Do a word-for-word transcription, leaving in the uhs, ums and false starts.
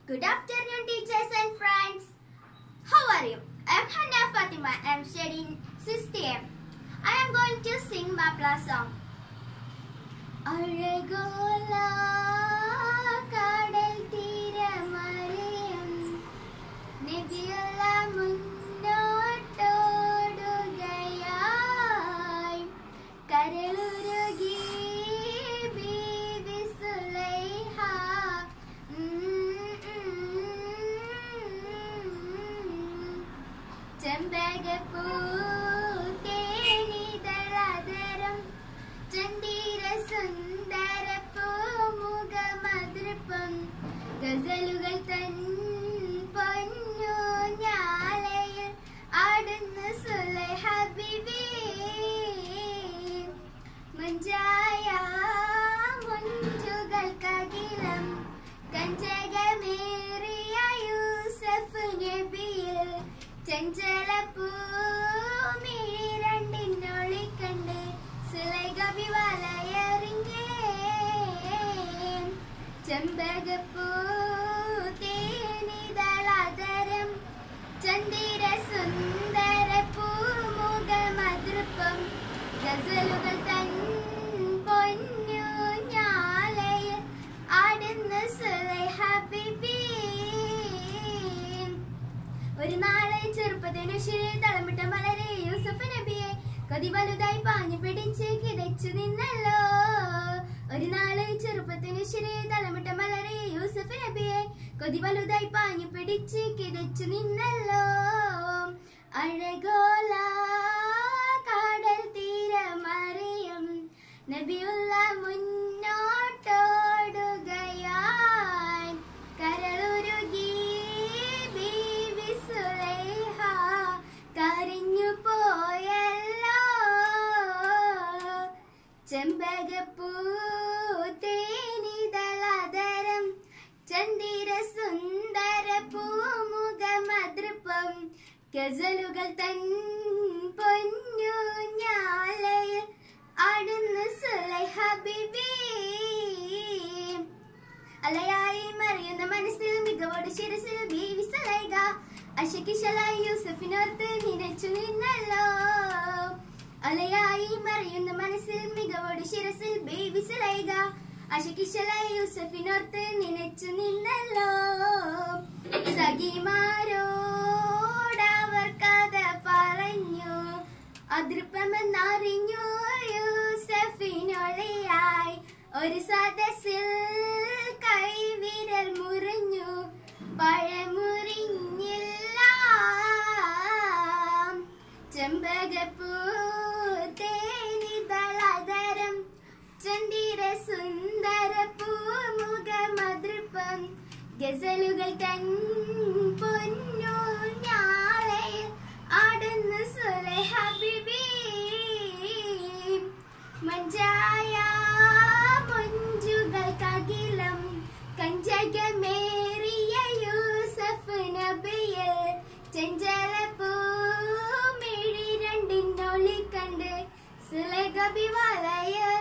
Good afternoon, teachers and friends. How are you? I am Hannah Fatima. I am studying sixth A M. I am going to sing Mapla song. Aragola kadal teeramariyam nebiyulla munnottodugayayi karaluragi bibi Sulaiha ചെമ്പകപ്പൂ തേനിതളാദരം ചന്ദിര സുന്ദര പൂമുഖമധുരപ്പം ഗസലുകൾ തൻ പൊന്നു ഞാലയിൽ ആടുന്നു സുലൈഹ ബീബി മുഞ്ചായ മുഞ്ചുകൾക്കകിലം കഞ്ചകമേറിയ യൂസഫ് നബിയിൽ ചഞ്ചല പൂമിരണ്ടിനൊളിക്കണ്ട് സുലൈഖ വലയറിഞ്ഞേ ചെമ്പകപ്പൂ തേനിതളാദരം ചന്ദിര സുന്ദര പൂമുഖമധുരപ്പം ഗസലുകൾ തൻ പൊന്നു ഞാലയിൽ ആടുന്നു സുലൈഹ ബീബി ഒരു നാളെ ചെറുപ്പത്തിനു ശരി തളമിട്ട മലരെ യൂസഫ് നബിയെ കൊതി വലുതായി പാഞ്ഞു പിടിച്ച് കിതച്ചു നിന്നല്ലോ. ഒരു നാളെ ചെറുപ്പത്തിനു ശരി തളമിട്ട മലരെ യൂസഫ് നബിയെ കൊതി വലുതായി പാഞ്ഞു പിടിച്ച് കിതച്ചു നിന്നല്ലോ. അഴകോല കാടൽ തീരമറിയം നബിയുള്ള മുന്നോട്ടോടുകയായി കരളുരുകി ബീവി സുലൈഹ കരഞ്ഞു പോയല്ലോ. ചെമ്പകപ്പൂ തേനിതളാദരം ചന്ദിര സുന്ദര പൂമുഖമധുരപ്പം ഗസലുകൾ തൻ പൊന്നു ഞാലയിൽ ആടുന്നു സുലൈഹ ബീബി അലയായി മറിയുന്ന മനസ്സിൽ മികവോട് ശിരസിൽ ബീവി സുലൈഖ അശകിശലായി യൂസഫിനോർത്ത് നിനച്ചു നിന്നല്ലോ. അലയായി മറിയുന്ന മനസ്സിൽ മികവോട് ശിരസിൽ ബീവി സുലൈഖ അശകിശലായി യൂസഫിനോർത്ത് നിനച്ചു നിന്നല്ലോ. സഖിമാരോടവർ കഥ പറഞ്ഞു അതൃപ്പമെന്നറിഞ്ഞു യൂസഫിനൊളിയായി ഒരു സദസ്സിൽ കൈവിരൽ മുറിഞ്ഞു പഴമുറിഞ്ഞില്ല. ചെമ്പകപ്പൂ തേനിതളാദരം ചന്ദിര സുന്ദര പൂമുഖമധുരപ്പം ഗസലുകൾ തൻ പൊന്നു ഞാലയിൽ ആടുന്നു സുലൈഹ ബീബി മഞ്ചായ മുഞ്ചുകൾക്കകിലം കഞ്ചകമേറിയ യൂസഫ് നബിയിൽ ചഞ്ചല പൂമിഴി രണ്ടിനൊളിക്കണ്ട് സുലൈഖ വലയ